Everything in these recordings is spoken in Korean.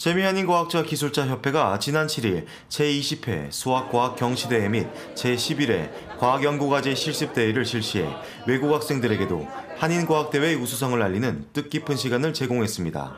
세미한인과학자 기술자 협회가 지난 7일 제20회 수학과학 경시대회 및 제11회 과학연구과제 실습대회를 실시해 외국 학생들에게도 한인과학대회 우수성을 알리는 뜻깊은 시간을 제공했습니다.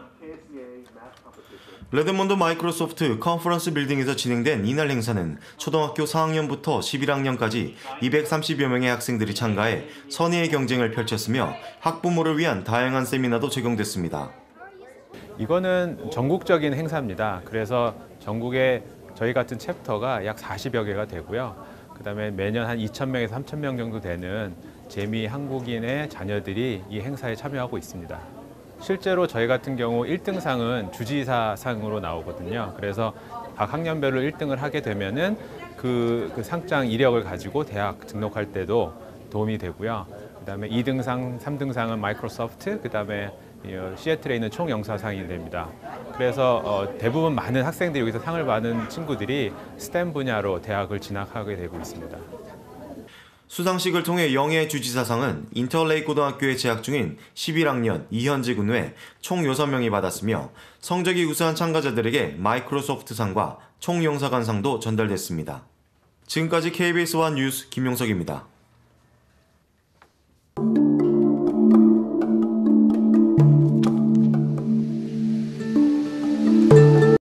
레드몬드 마이크로소프트 컨퍼런스 빌딩에서 진행된 이날 행사는 초등학교 4학년부터 11학년까지 230여 명의 학생들이 참가해 선의의 경쟁을 펼쳤으며 학부모를 위한 다양한 세미나도 제공됐습니다. 이거는 전국적인 행사입니다. 그래서 전국에 저희 같은 챕터가 약 40여 개가 되고요. 그다음에 매년 한 2,000명에서 3,000명 정도 되는 재미 한국인의 자녀들이 이 행사에 참여하고 있습니다. 실제로 저희 같은 경우 1등상은 주지사상으로 나오거든요. 그래서 각 학년별로 1등을 하게 되면은 그 상장 이력을 가지고 대학 등록할 때도 도움이 되고요. 그다음에 2등상, 3등상은 마이크로소프트, 그다음에 시애틀에 있는 총영사상이 됩니다. 그래서 대부분 많은 학생들이 여기서 상을 받은 친구들이 스템 분야로 대학을 진학하게 되고 있습니다. 수상식을 통해 영예 주지사상은 인터레이 고등학교에 재학 중인 11학년 이현지 군 외 총 6명이 받았으며 성적이 우수한 참가자들에게 마이크로소프트상과 총영사관상도 전달됐습니다. 지금까지 KBS 1 뉴스 김용석입니다.